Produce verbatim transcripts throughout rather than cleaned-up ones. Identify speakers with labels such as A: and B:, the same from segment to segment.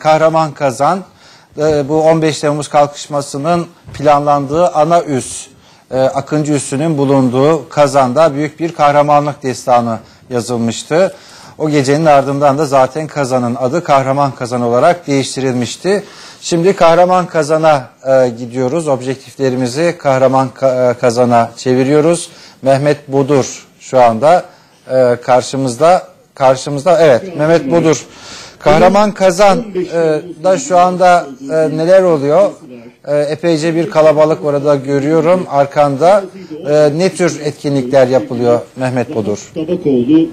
A: Kahraman Kazan bu on beş Temmuz kalkışmasının planlandığı ana üs, Akıncı üssünün bulunduğu Kazan'da büyük bir kahramanlık destanı yazılmıştı. O gecenin ardından da zaten Kazan'ın adı Kahraman Kazan olarak değiştirilmişti. Şimdi Kahraman Kazan'a e, gidiyoruz. Objektiflerimizi Kahraman Ka Kazan'a çeviriyoruz. Mehmet Budur şu anda e, karşımızda. Karşımızda evet Mehmet Budur. Kahraman Kazan e, da şu anda e, neler oluyor? E, epeyce bir kalabalık orada görüyorum arkanda. E, ne tür etkinlikler yapılıyor Mehmet Budur?
B: Tabakoğlu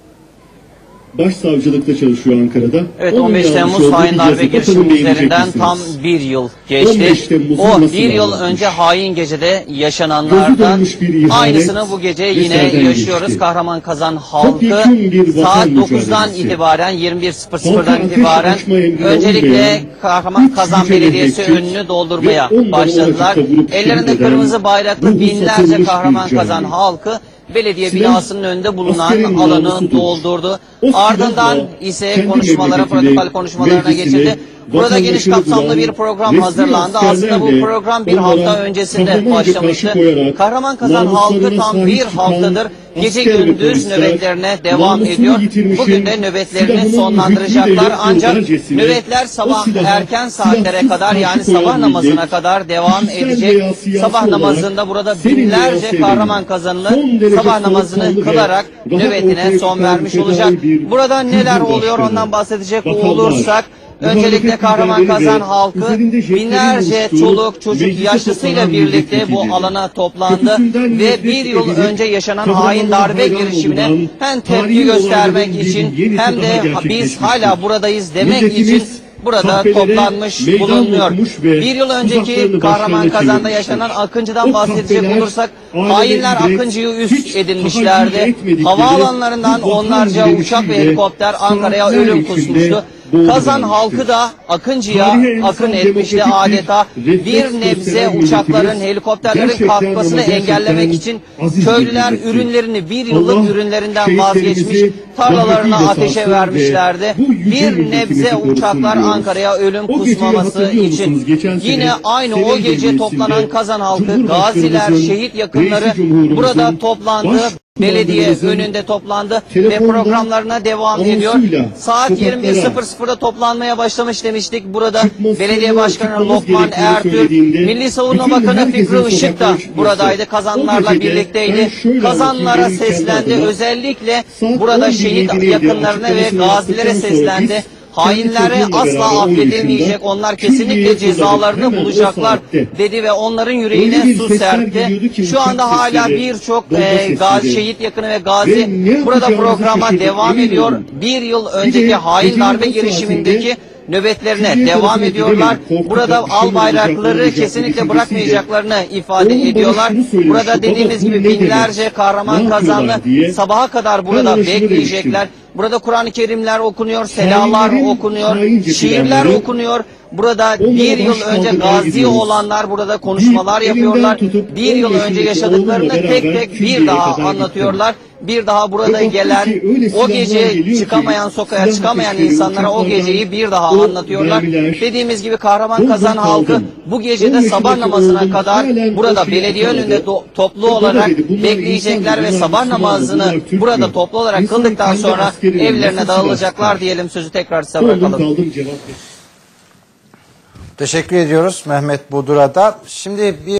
B: Başsavcılıkta çalışıyor Ankara'da.
C: Evet, on beş Temmuz hain darbe girişimi üzerinden tam bir yıl geçti. O bir yıl önce hain gecede yaşananlardan aynısını bu gece yine yaşıyoruz. Geçti. Kahraman Kazan halkı saat dokuzdan itibaren yirmi bir sıfır sıfırdan itibaren öncelikle Kahraman Kazan Belediyesi önünü doldurmaya başladılar. Ellerinde kırmızı bayraklı binlerce Kahraman Kazan halkı belediye binasının önünde bulunan alanı doldurdu. Ardından ise konuşmalara, protokol konuşmalarına geçildi. Burada geniş kapsamlı bir program hazırlandı. Aslında bu program bir hafta öncesinde başlamıştı. Kahraman Kazan halkı tam bir haftadır gece gündüz nöbetlerine devam ediyor. Bugün de nöbetlerini sonlandıracaklar. Ancak nöbetler sabah erken saatlere kadar, yani sabah namazına kadar devam edecek. Sabah namazında burada binlerce Kahraman Kazanlı sabah namazını kılarak nöbetine son vermiş olacak. Burada neler oluyor ondan bahsedecek olursak, öncelikle Kahraman Kazan halkı binlerce çoluk çocuk yaşlısıyla birlikte bu alana toplandı ve bir yıl önce yaşanan hain darbe girişimine hem tepki göstermek için hem de biz hala buradayız demek için burada toplanmış bulunuyor. Bir yıl önceki Kahraman Kazan'da yaşanan Akıncı'dan bahsedecek olursak, hainler Akıncı'yı üst edinmişlerdi. Havaalanlarından onlarca uçak ve helikopter Ankara'ya ölüm kusmuştu. Kazan halkı da Akıncı'ya akın etmişti adeta. Bir nebze uçakların, helikopterlerin kalkmasını engellemek için köylüler ürünlerini, bir yıllık ürünlerinden vazgeçmiş, tarlalarına ateşe vermişlerdi. Bir nebze uçaklar Ankara'ya ölüm kusmaması için. Yine aynı o gece toplanan Kazan halkı, gaziler, şehit yakınları burada toplandı. Belediye önünde toplandı ve programlarına devam ediyor. Saat yirmi bir sıfır sıfırda toplanmaya başlamış demiştik. Burada Belediye Başkanı Lokman Ertürk, Milli Savunma Bakanı Fikri Işık da buradaydı. Kazanlarla birlikteydi. Kazanlara seslendi. Özellikle burada şehit yakınlarına ve gazilere seslendi. Hainlere asla affedilmeyecek, onlar kesinlikle cezalarını bulacaklar dedi ve onların yüreğine su serpti. Şu anda hala birçok e, gazi, şehit yakını ve gazi burada programa devam ediyor. Bir yıl önceki hain darbe girişimindeki nöbetlerine devam ediyorlar. Burada al bayrakları kesinlikle bırakmayacaklarını ifade ediyorlar. Burada dediğimiz gibi binlerce Kahraman Kazanlı sabaha kadar burada bekleyecekler. Burada Kur'an-ı Kerimler okunuyor, selalar okunuyor, şiirler okunuyor. Burada bir yıl önce gazi olanlar burada konuşmalar yapıyorlar. Bir yıl önce yaşadıklarını tek tek bir daha anlatıyorlar. Bir daha burada gelen, o gece çıkamayan, sokağa çıkamayan insanlara o geceyi bir daha anlatıyorlar. Dediğimiz gibi Kahraman Kazan halkı bu gecede sabah namazına kadar burada belediye önünde toplu olarak bekleyecekler ve sabah namazını burada toplu olarak kıldıktan sonra evlerine dağılacaklar diyelim. Sözü tekrar size bırakalım.
A: Teşekkür ediyoruz Mehmet Budur'a da. Şimdi bir